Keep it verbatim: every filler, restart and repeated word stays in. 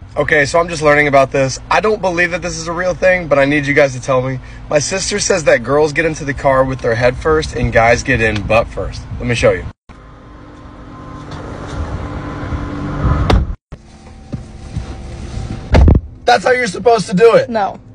Okay, so I'm just learning about this. I don't believe that this is a real thing, but I need you guys to tell me. My sister says that girls get into the car with their head first and guys get in butt first. Let me show you. That's how you're supposed to do it. No.